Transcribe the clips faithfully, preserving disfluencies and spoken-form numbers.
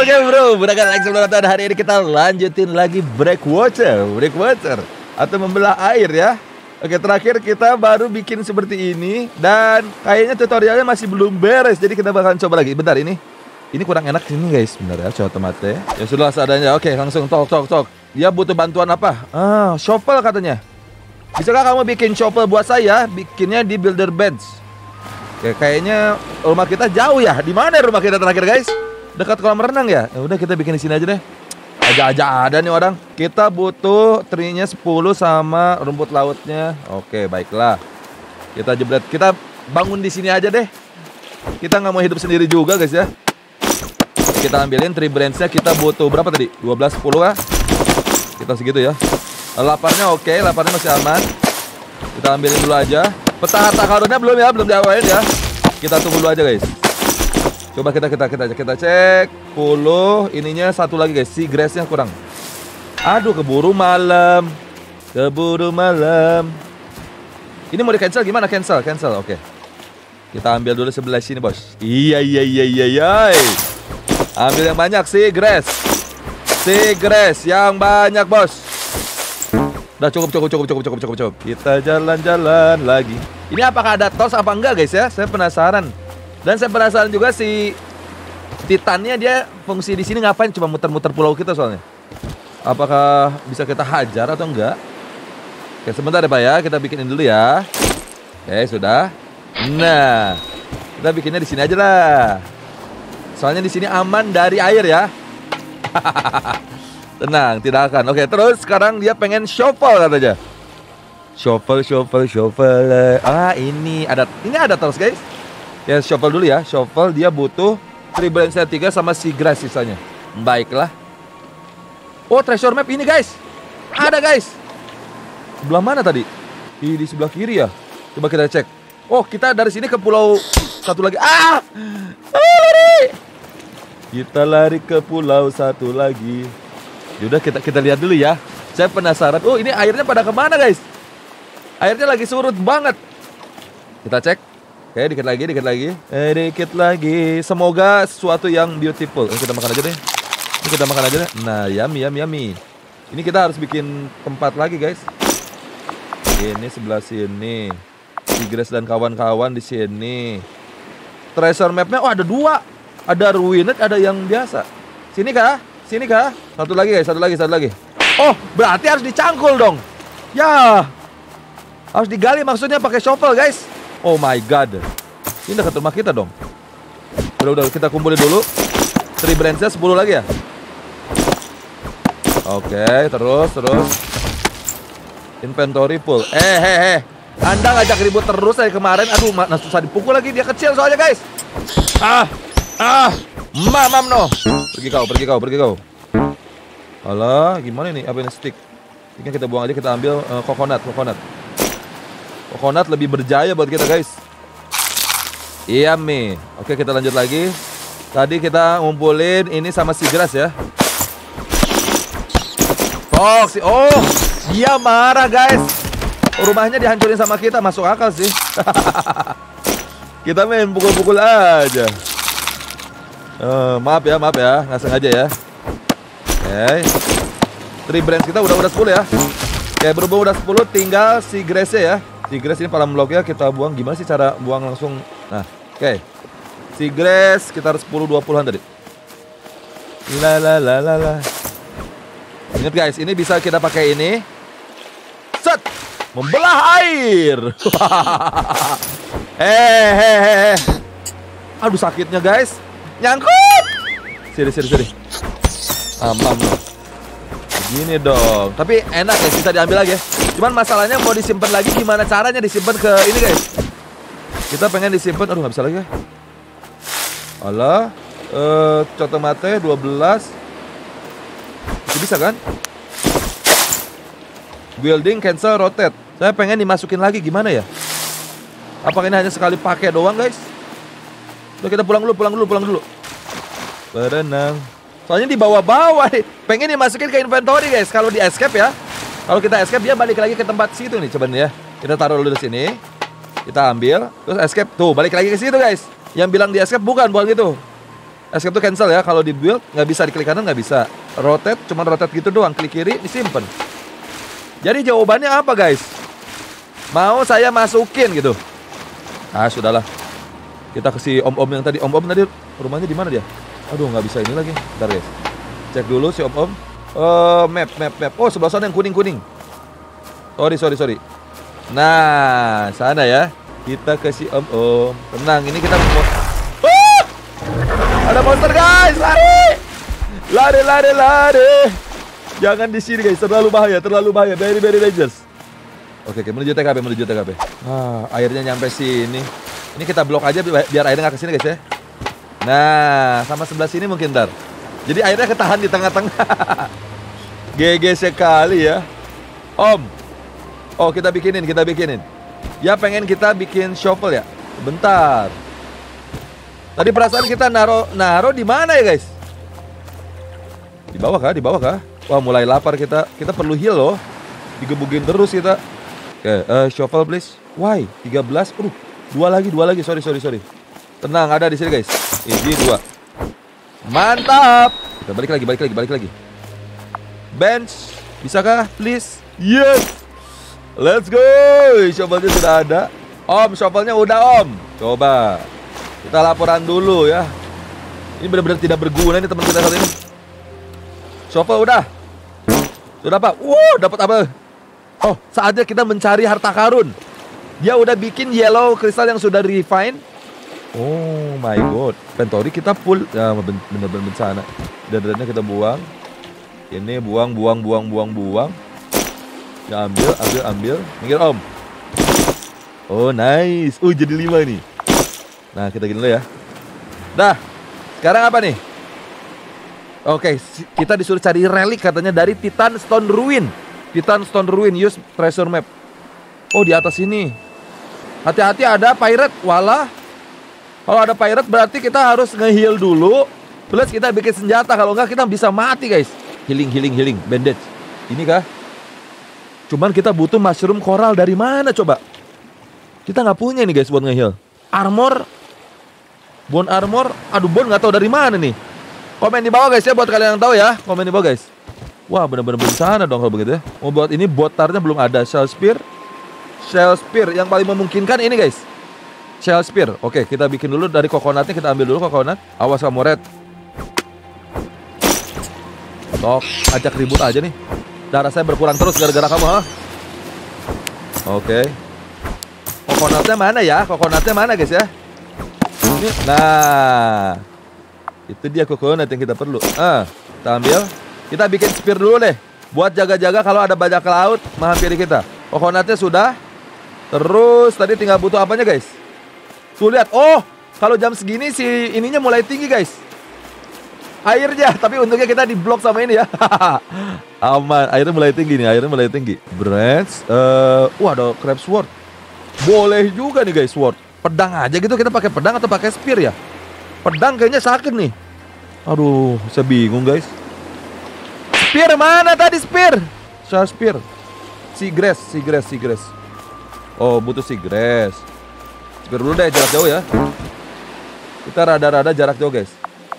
Oke bro, berangkat like sebelum nonton. Hari ini kita lanjutin lagi breakwater, breakwater atau membelah air ya. Oke, terakhir kita baru bikin seperti ini dan kayaknya tutorialnya masih belum beres. Jadi kita bakalan coba lagi. Bentar ini. Ini kurang enak sini guys. Bentar ya, coba tomate. Ya sudah seadanya. Oke, langsung tok tok tok. Dia butuh bantuan apa? Ah, shovel katanya. Bisakah kamu bikin shovel buat saya? Bikinnya di builder beds. Oke, kayaknya rumah kita jauh ya. Di mana rumah kita terakhir guys? Dekat kolam renang ya? Ya udah kita bikin di sini aja deh. Aja-aja ada nih orang. Kita butuh tree-nya sepuluh sama rumput lautnya. Oke, baiklah. Kita jebret. Kita bangun di sini aja deh. Kita nggak mau hidup sendiri juga guys ya. Kita ambilin tree branch-nya. Kita butuh berapa tadi? dua belas, sepuluh kah? Kita segitu ya. Laparnya oke, laparnya masih aman. Kita ambilin dulu aja. Peta harta karunnya belum ya, belum diawain ya. Kita tunggu dulu aja guys. Coba kita kita kita kita cek sepuluh, ininya satu lagi guys, si grass-nya kurang. Aduh, keburu malam. Keburu malam. Ini mau di cancel gimana? Cancel, cancel. Oke. Kita ambil dulu sebelah sini, Bos. Iya iya iya iya iya. Ambil yang banyak si grass. Si grass yang banyak, Bos. Udah cukup cukup cukup cukup cukup cukup cukup. Kita jalan-jalan lagi. Ini apakah ada tos apa enggak guys ya? Saya penasaran. Dan saya penasaran juga si Titannya dia fungsi di sini ngapain? Cuma muter-muter pulau kita soalnya. Apakah bisa kita hajar atau enggak? Oke, sebentar ya Pak ya, kita bikinin dulu ya. Oke, sudah. Nah, kita bikinnya di sini aja lah. Soalnya di sini aman dari air ya. Tenang, tidak akan. Oke, terus sekarang dia pengen shovel katanya. Shovel, shovel, shovel. Ah, ini ada, ini ada terus guys. Ya, shovel dulu ya. Shovel dia butuh tree branch tiga sama si grass sisanya. Baiklah. Oh, treasure map ini guys. Ada guys. Sebelah mana tadi? Di, di sebelah kiri ya. Coba kita cek. Oh, kita dari sini ke pulau satu lagi. Ah! Lari. Kita lari ke pulau satu lagi. Yaudah kita kita lihat dulu ya. Saya penasaran. Oh, ini airnya pada kemana guys? Airnya lagi surut banget. Kita cek. Oke, dikit lagi, dikit lagi. Eh, dikit lagi. Semoga sesuatu yang beautiful. Ini kita makan aja deh. Ini kita makan aja deh. Nah, yummy, yummy, yummy. Ini kita harus bikin tempat lagi, guys. Ini sebelah sini. Tigres dan kawan-kawan di sini. Treasure map-nya, oh ada dua. Ada ruined, ada yang biasa. Sini kah? Sini kah? Satu lagi, guys. Satu lagi, satu lagi. Oh, berarti harus dicangkul dong. Ya. Harus digali maksudnya pakai shovel, guys. Oh my god. Ini dekat rumah kita dong. Udah udah kita kumpulin dulu. Tree branch-nya sepuluh lagi ya. Oke, terus terus. Inventory full. Eh eh eh. Anda ngajak ribut terus dari kemarin. Aduh, nah susah dipukul lagi, dia kecil soalnya guys. Ah. Ah. Mamam no. Pergi kau, pergi kau, pergi kau. Alah, gimana nih? Apa ini stick? Ini kita buang aja, kita ambil uh, coconut, coconut. Coconut lebih berjaya buat kita guys. Iya mi. Oke, kita lanjut lagi. Tadi kita ngumpulin ini sama si grass ya. Fox. Oh, dia marah guys. Rumahnya dihancurin sama kita. Masuk akal sih. Kita main pukul-pukul aja. uh, Maaf ya, maaf ya, nggak sengaja ya. Oke, okay. Tree branch kita udah udah sepuluh ya. Oke, okay, berhubung udah sepuluh, tinggal si grass-nya ya. Si grass ini palm blocknya kita buang. Gimana sih cara buang langsung? Nah, oke okay. Si grass sekitar sepuluh dua puluhan tadi. La la la la la. Ingat guys, ini bisa kita pakai ini. Set! Membelah air. Hehehe. Aduh, sakitnya guys. Nyangkut. Sini sini sini. Amam loh. Begini dong. Tapi enak ya, bisa diambil lagi ya. Cuman masalahnya mau disimpan lagi, gimana caranya disimpan ke ini guys? Kita pengen disimpan, aduh nggak bisa lagi ya. Alah, uh, coto mate dua belas. Itu bisa kan? Building, cancel, rotate. Saya pengen dimasukin lagi, gimana ya? Apakah ini hanya sekali pakai doang guys? Udah kita pulang dulu, pulang dulu, pulang dulu. Berenang. Soalnya di bawah-bawah nih. Pengen dimasukin ke inventory guys. Kalau di escape ya. Kalau kita escape dia balik lagi ke tempat situ nih, coba nih ya. Kita taruh dulu di sini. Kita ambil, terus escape. Tuh, balik lagi ke situ guys. Yang bilang di escape bukan, bukan gitu. Escape tuh cancel ya. Kalau di build nggak bisa, di klik kanan nggak bisa. Rotate, cuma rotate gitu doang. Klik kiri, disimpan. Jadi jawabannya apa guys? Mau saya masukin gitu? Ah sudahlah. Kita ke si om-om yang tadi. Om-om tadi rumahnya di mana dia? Aduh nggak bisa ini lagi. Bentar guys. Cek dulu si om-om. Uh, map, map, map. Oh sebelah sana yang kuning-kuning. Sorry, sorry, sorry. Nah, sana ya. Kita ke si om-om. Tenang, ini kita mau... Uh! Ada monster guys, lari! Lari, lari, lari! Jangan di sini guys, terlalu bahaya, terlalu bahaya. Very, very dangerous. Oke, oke, menuju T K P, menuju T K P. Ah, airnya nyampe sini. Ini kita blok aja biar airnya nggak kesini guys ya. Nah, sama sebelah sini mungkin ntar. Jadi airnya ketahan di tengah-tengah. G G sekali ya. Om. Oh, kita bikinin, kita bikinin. Ya pengen kita bikin shovel ya. Bentar. Tadi perasaan kita naro naro di mana ya guys? Di bawah kah? Di bawah kah? Wah, mulai lapar kita. Kita perlu heal loh. Digebugin terus kita. Oke, uh, shovel please. Why? tiga belas. Uh, dua lagi, dua lagi. Sorry, sorry, sorry. Tenang, ada di sini guys. Ini dua. Mantap. Kita balik lagi, balik lagi, balik lagi. Bench. Bisakah? Please. Yes. Let's go. Shovelnya sudah ada. Om, shovelnya udah om. Coba. Kita laporan dulu ya. Ini benar-benar tidak berguna ini teman kita saat ini. Shovel udah. Sudah pak. Wow, dapat apa? Oh, saatnya kita mencari harta karun. Dia udah bikin yellow kristal yang sudah refine. Oh my god. Inventory kita full. Ya bener-bener bencana. Dan-dannya kita buang. Ini buang, buang, buang, buang, buang. Ya ambil, ambil, ambil. Minggir om. Oh nice. Oh jadi lima nih. Nah kita gini dulu ya. Dah. Sekarang apa nih? Oke, kita disuruh cari relik katanya dari Titan Stone Ruin. Titan Stone Ruin, use treasure map. Oh di atas ini. Hati-hati ada pirate. Walah. Kalau ada pirate berarti kita harus nge-heal dulu. Plus kita bikin senjata. Kalau enggak kita bisa mati guys. Healing, healing, healing. Bandage. Ini kah? Cuman kita butuh mushroom coral dari mana coba? Kita nggak punya nih guys buat nge-heal. Armor. Bone armor. Aduh bone nggak tahu dari mana nih. Komen di bawah guys ya buat kalian yang tahu ya. Komen di bawah guys. Wah bener-bener bencana dong kalau begitu ya. Mau buat ini botarnya belum ada. Shell spear. Shell spear yang paling memungkinkan ini guys. Shell spear. Oke kita bikin dulu dari coconutnya. Kita ambil dulu coconut. Awas kamu red. Tok, ajak ribut aja nih. Darah saya berkurang terus gara-gara kamu ha. Oke. Coconutnya mana ya? Coconutnya mana guys ya? Ini. Nah. Itu dia coconut yang kita perlu. Ah, kita ambil. Kita bikin spear dulu deh. Buat jaga-jaga kalau ada bajak laut menghampiri kita. Coconutnya sudah. Terus tadi tinggal butuh apanya guys? Tuh lihat. Oh, kalau jam segini si ininya mulai tinggi guys. Airnya, tapi untungnya kita diblok sama ini ya. Aman, airnya mulai tinggi nih, airnya mulai tinggi. Branch, uh, wah ada crab sword. Boleh juga nih guys sword. Pedang aja gitu, kita pakai pedang atau pakai spear ya? Pedang kayaknya sakit nih. Aduh, saya bingung guys. Spear mana tadi spear? Saya spear. Seagrass, seagrass, seagrass. Oh, butuh seagrass. Spear dulu deh, jarak jauh ya. Kita rada-rada jarak jauh guys.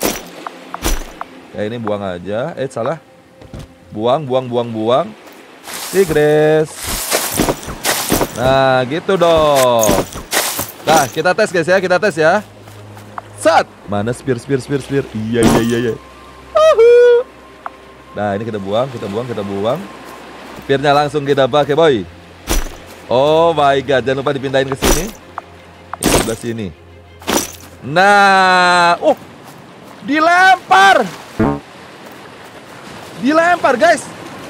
Ya ini buang aja. Eh salah. Buang, buang, buang, buang. Seagrass. Nah gitu dong. Nah kita tes guys ya. Kita tes ya. Set. Mana spear, spear, spear, spear. Iya, iya, iya, iya. Uhuh. Nah ini kita buang, kita buang, kita buang. Spearnya langsung kita pakai boy. Oh my god. Jangan lupa dipindahin ke sini. Ini sebelah sini. Nah. Oh. Dilempar. Dilempar guys.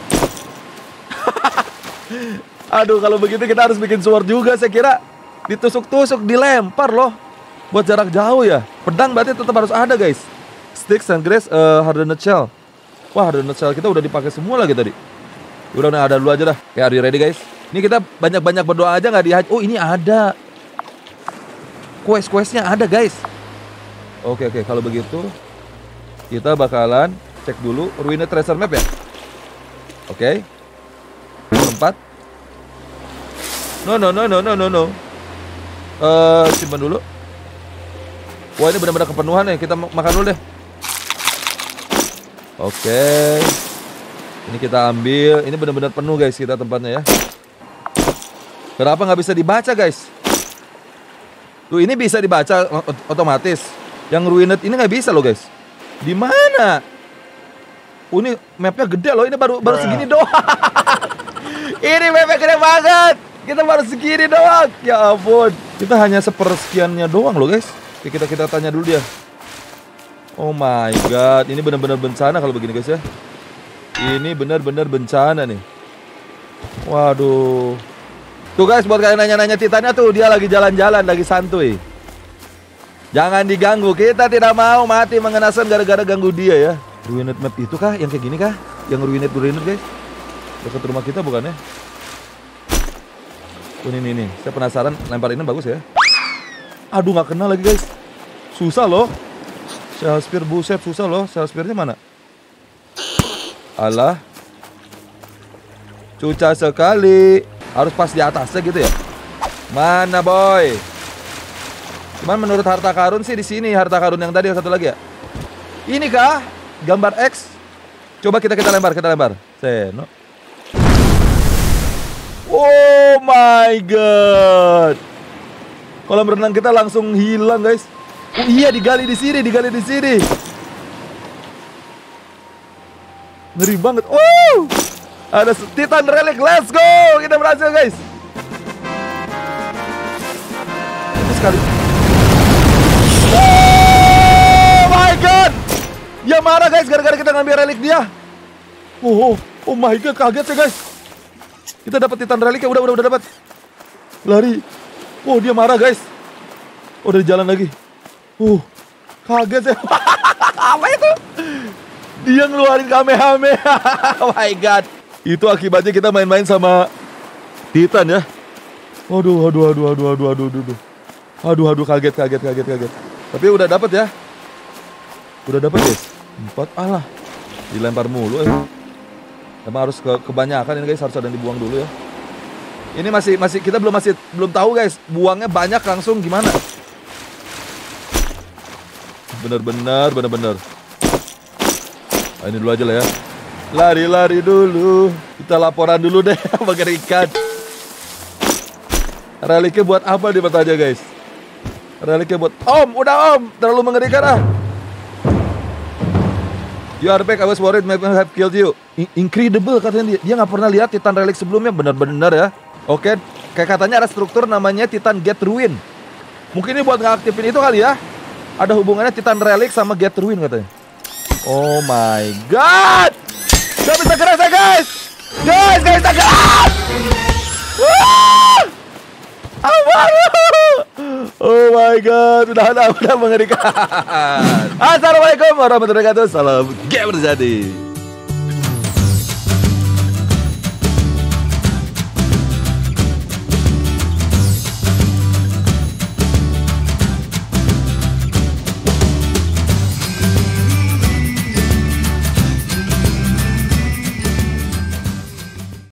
Aduh kalau begitu kita harus bikin sword juga saya kira. Ditusuk-tusuk dilempar loh. Buat jarak jauh ya. Pedang berarti tetap harus ada guys. Sticks and grass uh, hardened shell. Wah hardened shell kita udah dipakai semua lagi tadi. Udah udah ada dulu aja dah. Oke are you ready guys? Ini kita banyak-banyak berdoa aja nggak dihajar. Oh ini ada. Quest-questnya ada guys. Oke oke kalau begitu kita bakalan cek dulu Ruined Treasure Map ya. Oke. Tempat. No no no no no no no. Uh, simpan dulu. Wah ini benar-benar kepenuhan ya. Kita makan dulu deh. Oke. Ini kita ambil. Ini benar-benar penuh guys kita tempatnya ya. Kenapa nggak bisa dibaca guys? Tuh ini bisa dibaca otomatis. Yang ruined ini nggak bisa loh guys. Di mana? Oh, ini mapnya gede loh. Ini baru baru segini doang. Ini mapnya gede banget. Kita baru segini doang. Ya ampun. Kita hanya sepersekiannya doang loh guys. Oke, kita kita tanya dulu dia. Oh my god, ini benar-benar bencana kalau begini guys ya. Ini benar-benar bencana nih. Waduh. Tuh guys, buat kalian nanya-nanya Titannya tuh, dia lagi jalan-jalan, lagi santuy. Jangan diganggu, kita tidak mau mati mengenaskan gara-gara ganggu dia ya. Ruined map itu kah? Yang kayak gini kah? Yang ruined ruined guys? Dekat rumah kita bukan ya? Oh, ini nih, saya penasaran, lempar ini bagus ya. Aduh, nggak kena lagi guys. Susah loh. Shell spear, buset, susah loh. Shell spearnya mana? Alah. Susah sekali. Harus pas di atasnya gitu ya. Mana boy? Cuman menurut harta karun sih di sini, harta karun yang tadi satu lagi ya. Ini kah? Gambar X. Coba kita kita lempar, kita lempar. Seno. Oh my god. Kolam renang kita langsung hilang guys. Oh iya, digali di sini, digali di sini. Ngeri banget. Oh, ada Titan Relic. Let's go. Kita berhasil guys. Ini sekali. Oh my god. Dia marah guys gara-gara kita ngambil relik dia. Oh, oh, oh my god, kaget ya guys. Kita dapat Titan Relic ya, udah udah udah dapat. Lari. Oh, dia marah guys. Oh, dari jalan lagi. Uh, kaget ya. Apa itu? Dia ngeluarin Kamehameha. Oh my god. Itu akibatnya kita main-main sama Titan ya. Waduh, aduh, aduh, aduh, aduh, aduh, aduh. Aduh, aduh, kaget, kaget, kaget, kaget. Tapi udah dapat ya. Udah dapat guys. Empat, alah. Dilempar mulu ya. Emang harus ke kebanyakan ini guys, harus ada yang dibuang dulu ya. Ini masih masih kita belum masih belum tahu guys. Buangnya banyak langsung gimana? Bener-bener, bener-bener. Nah, ini dulu aja lah ya. Lari-lari dulu. Kita laporan dulu deh. Mengerikan. Reliknya buat apa dia bertanya guys? Reliknya buat Om, udah Om. Terlalu mengerikan ah. You are back, I was worried maybe I have killed you. Incredible katanya dia. Dia gak pernah lihat Titan Relic sebelumnya. Bener-bener ya. Oke, kayak katanya ada struktur namanya Titan Gate Ruin. Mungkin ini buat ngaktifin itu kali ya. Ada hubungannya Titan Relic sama Gate Ruin katanya. Oh my god. Gak bisa gerak saya guys. Guys, gak bisa gerak. Wah. Oh my god. Udah, udah, udah mengerikan. Assalamualaikum warahmatullahi wabarakatuh. Salam gamer jadi.